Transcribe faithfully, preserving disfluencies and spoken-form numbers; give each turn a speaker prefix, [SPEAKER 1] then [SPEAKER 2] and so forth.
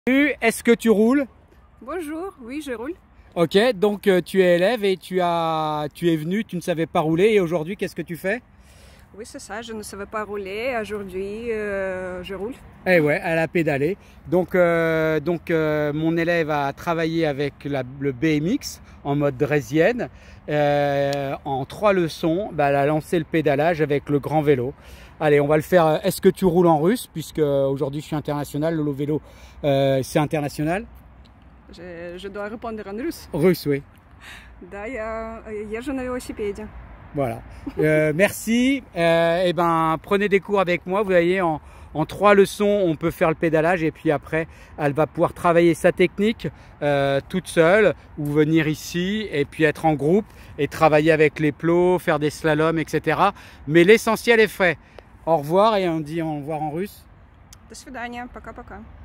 [SPEAKER 1] Est-ce que tu roules?
[SPEAKER 2] Bonjour, oui, je roule.
[SPEAKER 1] Ok, donc euh, tu es élève et tu, as, tu es venu, tu ne savais pas rouler et aujourd'hui qu'est-ce que tu fais?
[SPEAKER 2] Oui, c'est ça, je ne savais pas rouler. Aujourd'hui, euh, je roule.
[SPEAKER 1] Eh ouais, elle a pédalé. Donc, euh, donc euh, mon élève a travaillé avec la, le B M X en mode draisienne. Euh, en trois leçons, bah, elle a lancé le pédalage avec le grand vélo. Allez, on va le faire. Est-ce que tu roules en russe? Puisque aujourd'hui je suis international, le vélo euh, c'est international.
[SPEAKER 2] Je, je dois répondre en russe.
[SPEAKER 1] Russe, oui.
[SPEAKER 2] Да, я езжу на велосипеде.
[SPEAKER 1] Voilà. Euh, merci. Euh, et ben, prenez des cours avec moi. Vous voyez, en, en trois leçons, on peut faire le pédalage et puis après, elle va pouvoir travailler sa technique euh, toute seule ou venir ici et puis être en groupe et travailler avec les plots, faire des slaloms, et cetera. Mais l'essentiel est fait. Au revoir et on dit au revoir en russe.
[SPEAKER 2] До свидания, пока-пока.